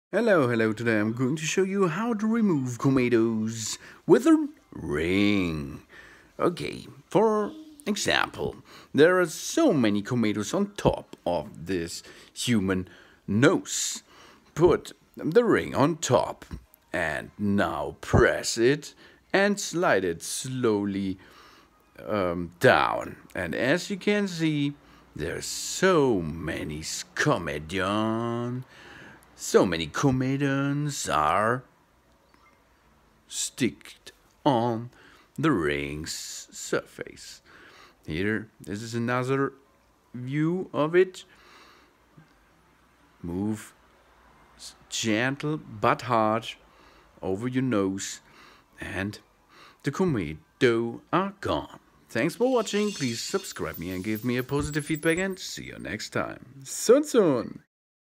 Hello, today I'm going to show you how to remove Comedos with a ring. Okay, for example, there are so many Comedos on top of this human nose. Put the ring on top and now press it and slide it slowly down. And as you can see, there's so many Comedones. So many Comedones are sticked on the ring's surface. Here, this is another view of it. Move gentle but hard over your nose and the Comedo are gone. Thanks for watching. Please subscribe me and give me a positive feedback and see you next time. Soon.